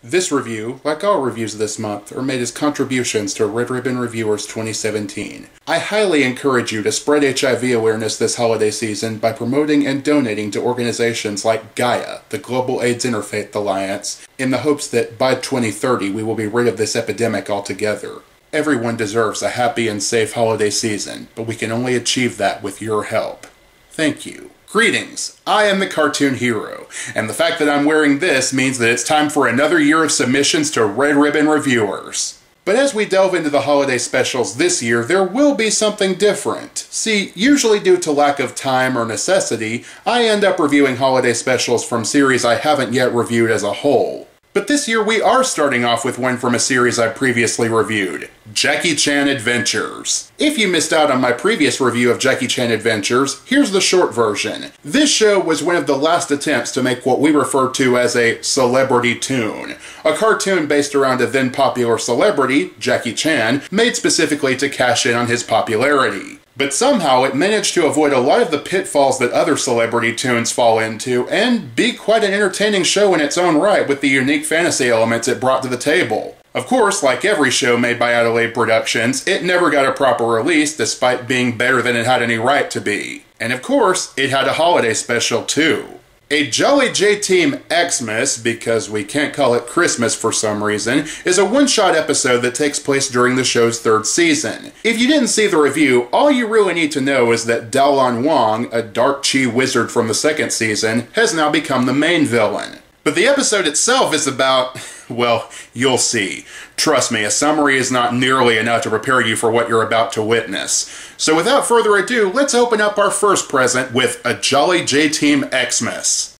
This review, like all reviews this month, are made as contributions to Red Ribbon Reviewers 2017. I highly encourage you to spread HIV awareness this holiday season by promoting and donating to organizations like Gaia, the Global AIDS Interfaith Alliance, in the hopes that by 2030 we will be rid of this epidemic altogether. Everyone deserves a happy and safe holiday season, but we can only achieve that with your help. Thank you. Greetings, I am the Cartoon Hero, and the fact that I'm wearing this means that it's time for another year of submissions to Red Ribbon Reviewers. But as we delve into the holiday specials this year, there will be something different. See, usually due to lack of time or necessity, I end up reviewing holiday specials from series I haven't yet reviewed as a whole. But this year we are starting off with one from a series I previously reviewed, Jackie Chan Adventures. If you missed out on my previous review of Jackie Chan Adventures, here's the short version. This show was one of the last attempts to make what we refer to as a celebrity toon, a cartoon based around a then popular celebrity, Jackie Chan, made specifically to cash in on his popularity. But somehow it managed to avoid a lot of the pitfalls that other celebrity toons fall into, and be quite an entertaining show in its own right with the unique fantasy elements it brought to the table. Of course, like every show made by Adelaide Productions, it never got a proper release despite being better than it had any right to be. And of course, it had a holiday special too. A Jolly J-Team Xmas, because we can't call it Christmas for some reason, is a one-shot episode that takes place during the show's third season. If you didn't see the review, all you really need to know is that Daolon Wong, a dark chi wizard from the second season, has now become the main villain. But the episode itself is about, well, you'll see. Trust me, a summary is not nearly enough to prepare you for what you're about to witness. So without further ado, let's open up our first present with a Jolly J-Team Xmas.